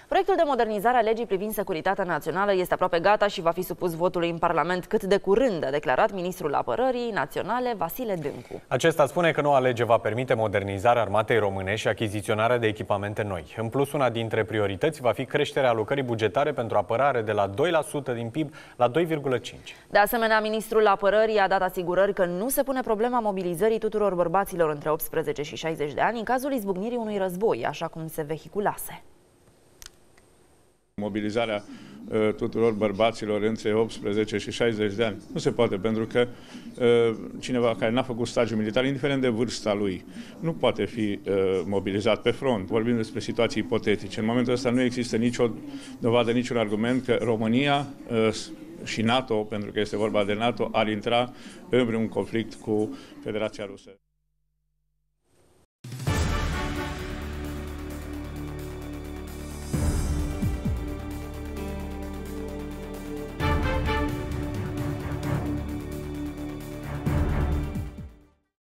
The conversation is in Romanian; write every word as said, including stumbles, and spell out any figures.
Proiectul de modernizare a legii privind securitatea națională este aproape gata și va fi supus votului în Parlament cât de curând, a declarat ministrul Apărării Naționale Vasile Dâncu. Acesta spune că noua lege va permite modernizarea armatei române și achiziționarea de echipamente noi. În plus, una dintre priorități va fi creșterea alocării bugetare pentru apărare de la doi la sută din P I B la doi virgulă cinci la sută. De asemenea, ministrul Apărării a dat asigurări că nu se pune problema mobilizării tuturor bărbaților între optsprezece și șaizeci de ani în cazul izbucnirii unui război, așa cum se vehiculase. Mobilizarea uh, tuturor bărbaților între optsprezece și șaizeci de ani nu se poate, pentru că uh, cineva care n-a făcut stagiu militar, indiferent de vârsta lui, nu poate fi uh, mobilizat pe front. Vorbim despre situații ipotetice. În momentul ăsta nu există nicio dovadă, niciun argument că România uh, și NATO, pentru că este vorba de NATO, ar intra în un conflict cu Federația Rusă.